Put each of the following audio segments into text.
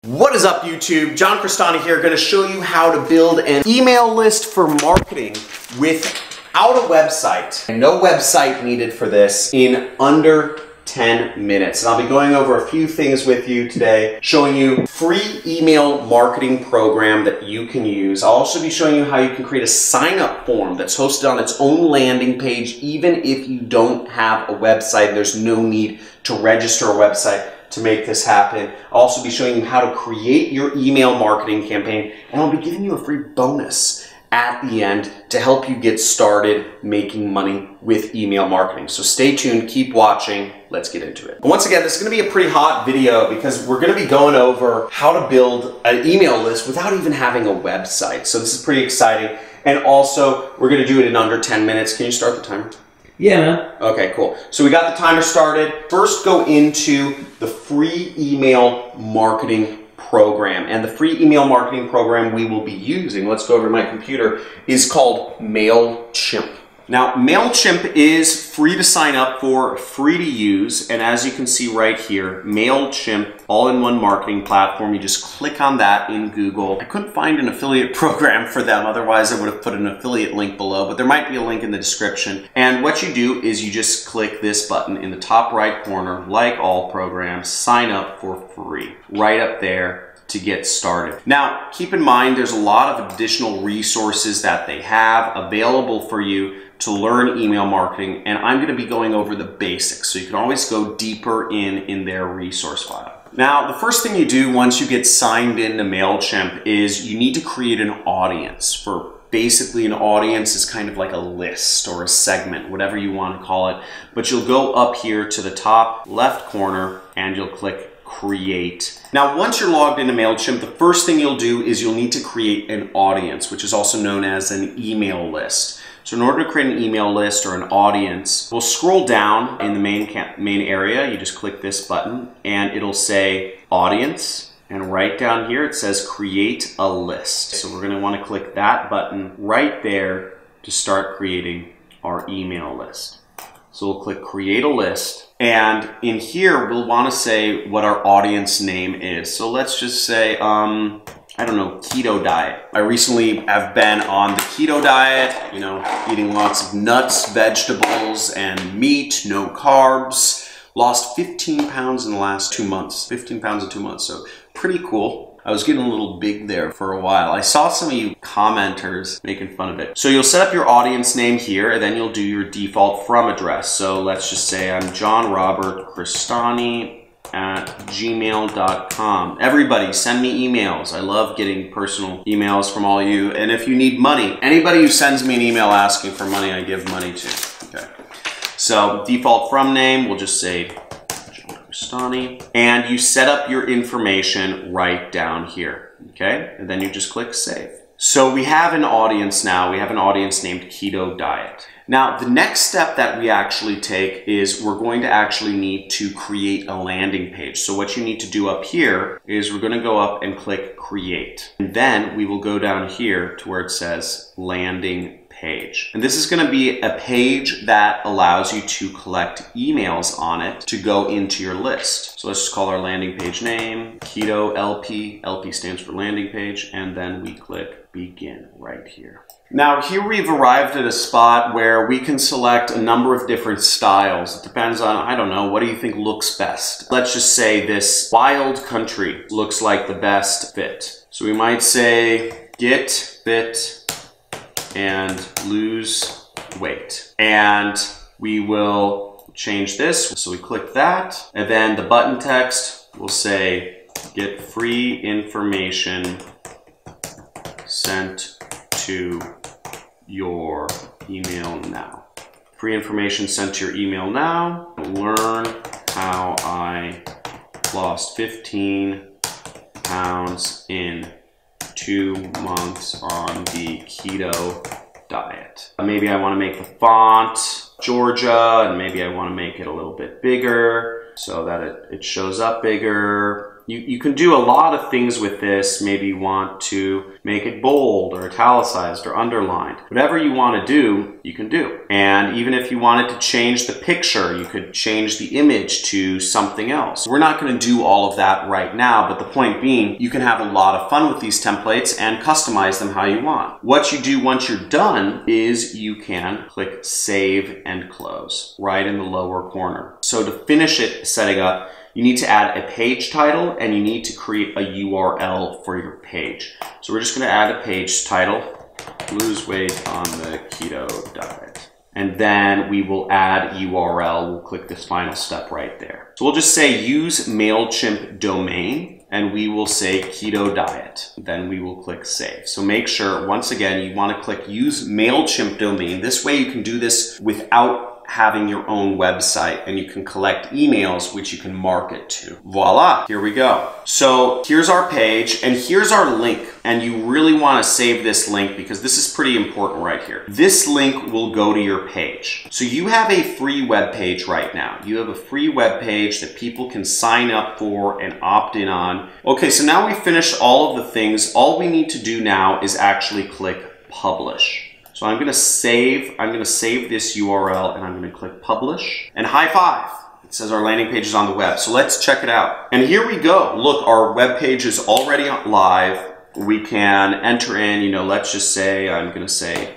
What is up, YouTube? John Crestani here, going to show you how to build an email list for marketing without a website. No website needed for this in under 10 minutes. And I'll be going over a few things with you today, showing you free email marketing program that you can use. I'll also be showing you how you can create a sign-up form that's hosted on its own landing page, even if you don't have a website. There's no need to register a website to make this happen. I'll also be showing you how to create your email marketing campaign, and I'll be giving you a free bonus at the end to help you get started making money with email marketing. So stay tuned, keep watching, let's get into it. Once again, this is gonna be a pretty hot video because we're gonna be going over how to build an email list without even having a website. So this is pretty exciting. And also, we're gonna do it in under 10 minutes. Can you start the timer? Yeah, man. Okay, cool. So we got the timer started. First, go into the free email marketing program. And the free email marketing program we will be using, let's go over to my computer, is called MailChimp. Now, MailChimp is free to sign up for, free to use, and as you can see right here, MailChimp, all-in-one marketing platform. You just click on that in Google. I couldn't find an affiliate program for them, otherwise I would have put an affiliate link below, but there might be a link in the description. And what you do is you just click this button in the top right corner, like all programs, sign up for free, right up there to get started. Now, keep in mind, there's a lot of additional resources that they have available for you to learn email marketing, and I'm gonna be going over the basics, so you can always go deeper in their resource file. Now, the first thing you do once you get signed into MailChimp is you need to create an audience. For basically, an audience is kind of like a list or a segment, whatever you want to call it, but you'll go up here to the top left corner and you'll click Create. Now, once you're logged into MailChimp, the first thing you'll do is you'll need to create an audience, which is also known as an email list. So in order to create an email list or an audience, we'll scroll down in the main area. You just click this button and it'll say Audience. And right down here, it says Create a List. So we're gonna wanna click that button right there to start creating our email list. So we'll click Create a List. And in here, we'll want to say what our audience name is. So let's just say, I don't know, keto diet. I recently have been on the keto diet, you know, eating lots of nuts, vegetables, and meat, no carbs. Lost 15 pounds in the last 2 months, 15 pounds in 2 months, so pretty cool. I was getting a little big there for a while. I saw some of you commenters making fun of it. So you'll set up your audience name here, and then you'll do your default from address. So let's just say I'm John Robert Crestani at gmail.com. Everybody send me emails. I love getting personal emails from all of you. And if you need money, anybody who sends me an email asking for money, I give money to. Okay. So default from name, we'll just say Crestani, and you set up your information right down here, okay? And then you just click Save. So we have an audience now. We have an audience named Keto Diet. Now, the next step that we actually take is we're going to actually need to create a landing page. So what you need to do up here is we're gonna go up and click Create. And then we will go down here to where it says Landing Page. And this is going to be a page that allows you to collect emails on it to go into your list. So let's just call our landing page name Keto LP. LP stands for landing page, and then we click Begin right here. Now here we've arrived at a spot where we can select a number of different styles. It depends on, I don't know, what do you think looks best? Let's just say this wild country looks like the best fit. So we might say get fit and lose weight. And we will change this. So we click that, and then the button text will say, get free information sent to your email now. Free information sent to your email now. Learn how I lost 15 pounds in 2 months on the keto diet. Maybe I want to make the font Georgia, and maybe I want to make it a little bit bigger so that it shows up bigger. You can do a lot of things with this. Maybe you want to make it bold or italicized or underlined. Whatever you want to do, you can do. And even if you wanted to change the picture, you could change the image to something else. We're not going to do all of that right now, but the point being, you can have a lot of fun with these templates and customize them how you want. What you do once you're done is you can click Save and Close right in the lower corner. So to finish it setting up, you need to add a page title and you need to create a URL for your page. So we're just going to add a page title, Lose Weight on the Keto Diet. And then we will add URL. We'll click this final step right there. So we'll just say use MailChimp domain and we will say Keto Diet. Then we will click Save. So make sure, once again, you want to click use MailChimp domain. This way you can do this without having your own website and you can collect emails which you can market to. Voila, here we go. So here's our page and here's our link, and you really want to save this link because this is pretty important right here. This link will go to your page. So you have a free web page right now. You have a free web page that people can sign up for and opt in on. Okay, so now we've finished all of the things. All we need to do now is actually click Publish. So I'm going to save this URL and I'm going to click Publish and high five. It says our landing page is on the web. So let's check it out. And here we go. Look, our web page is already live. We can enter in, let's just say, I'm going to say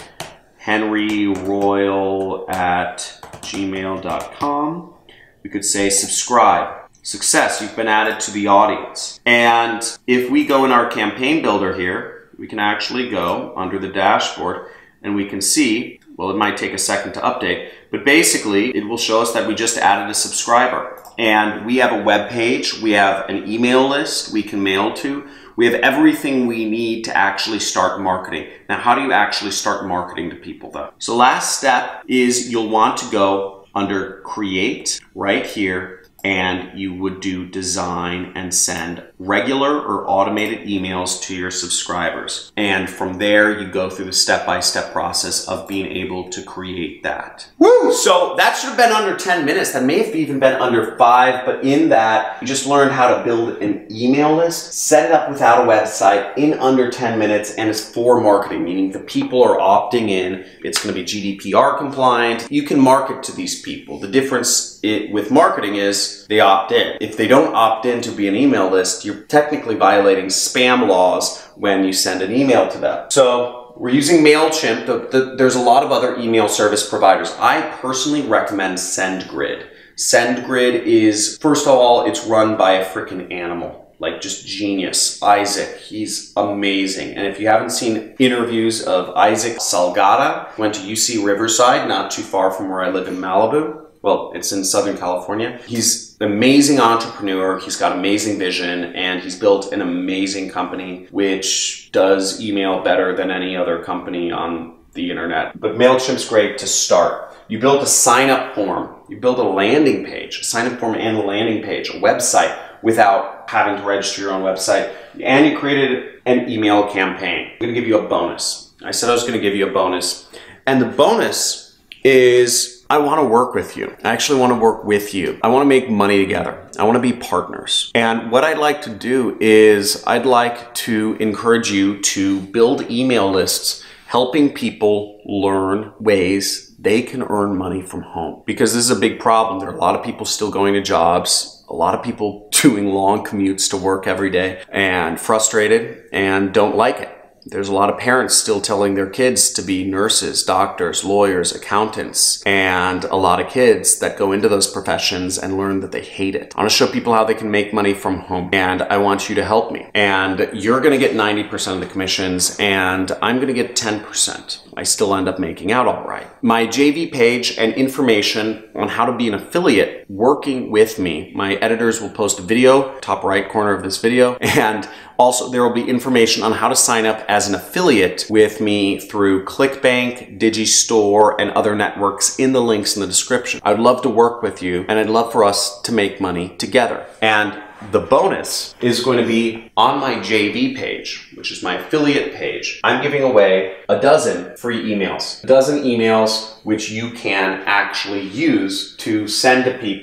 henryroyal@gmail.com. We could say subscribe. Success, you've been added to the audience. And if we go in our campaign builder here, we can actually go under the dashboard and we can see, well, it might take a second to update, but basically it will show us that we just added a subscriber. And we have a web page, we have an email list we can mail to, we have everything we need to actually start marketing. Now, how do you actually start marketing to people though? So last step is you'll want to go under Create right here, and you would do design and send regular or automated emails to your subscribers. And from there, you go through the step-by-step process of being able to create that. Woo! So that should have been under 10 minutes. That may have even been under 5, but in that, you just learned how to build an email list, set it up without a website in under 10 minutes, and it's for marketing, meaning the people are opting in. It's gonna be GDPR compliant. You can market to these people. The difference with marketing is they opt in. If they don't opt in to be an email list, you're technically violating spam laws when you send an email to them. So we're using MailChimp. There's a lot of other email service providers. I personally recommend SendGrid. SendGrid is, first of all, it's run by a freaking animal. Like, just genius. Isaac, he's amazing. And if you haven't seen interviews of Isaac Salgado, went to UC Riverside, not too far from where I live in Malibu. Well, it's in Southern California. He's an amazing entrepreneur. He's got amazing vision, and he's built an amazing company which does email better than any other company on the internet. But MailChimp's great to start. You build a sign-up form. You build a landing page, a sign-up form and a landing page, a website without having to register your own website. And you created an email campaign. I'm gonna give you a bonus. I said I was gonna give you a bonus. And the bonus is, I want to work with you. I actually want to work with you. I want to make money together. I want to be partners. And what I'd like to do is I'd like to encourage you to build email lists, helping people learn ways they can earn money from home. Because this is a big problem. There are a lot of people still going to jobs, a lot of people doing long commutes to work every day and frustrated and don't like it. There's a lot of parents still telling their kids to be nurses, doctors, lawyers, accountants, and a lot of kids that go into those professions and learn that they hate it. I want to show people how they can make money from home, and I want you to help me. And you're going to get 90% of the commissions, and I'm going to get 10%. I still end up making out all right. My JV page and information on how to be an affiliate working with me. My editors will post a video, top right corner of this video, and also there will be information on how to sign up as an affiliate with me through ClickBank, Digistore, and other networks in the links in the description. I'd love to work with you, and I'd love for us to make money together. And the bonus is going to be on my JV page, which is my affiliate page. I'm giving away a dozen free emails. A dozen emails which you can actually use to send to people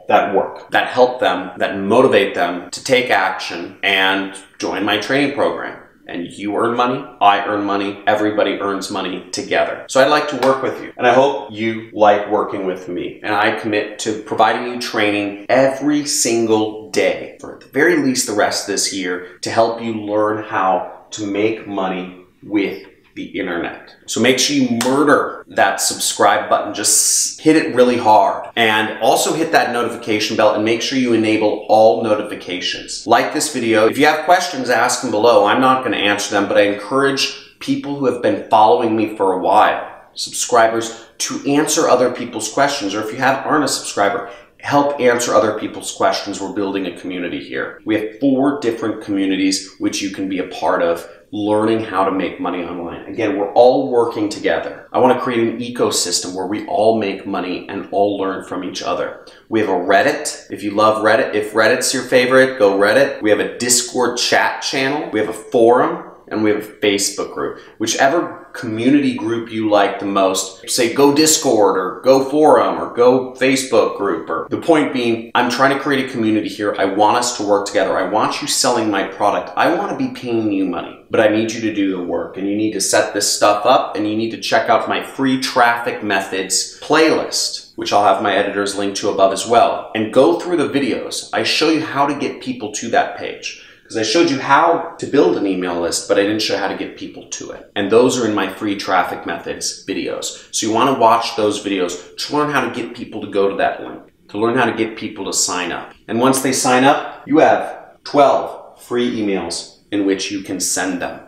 that work, that help them, that motivate them to take action and join my training program. And you earn money, I earn money, everybody earns money together. So I'd like to work with you, and I hope you like working with me. And I commit to providing you training every single day, for at the very least the rest of this year, to help you learn how to make money with the internet. So make sure you murder that subscribe button. Just hit it really hard. And also hit that notification bell and make sure you enable all notifications. Like this video. If you have questions, ask them below. I'm not going to answer them, but I encourage people who have been following me for a while, subscribers, to answer other people's questions. Or if you aren't a subscriber, help answer other people's questions. We're building a community here. We have 4 different communities which you can be a part of, learning how to make money online. Again, we're all working together. I want to create an ecosystem where we all make money and all learn from each other. We have a Reddit. If you love Reddit, if Reddit's your favorite, go Reddit. We have a Discord chat channel. We have a forum. And we have a Facebook group. Whichever community group you like the most, say go Discord or go forum or go Facebook group. Or the point being, I'm trying to create a community here. I want us to work together. I want you selling my product. I want to be paying you money, but I need you to do the work, and you need to set this stuff up, and you need to check out my free traffic methods playlist, which I'll have my editors link to above as well, and go through the videos. I show you how to get people to that page. Because I showed you how to build an email list, but I didn't show how to get people to it. And those are in my free traffic methods videos. So you want to watch those videos to learn how to get people to go to that link, to learn how to get people to sign up. And once they sign up, you have 12 free emails in which you can send them.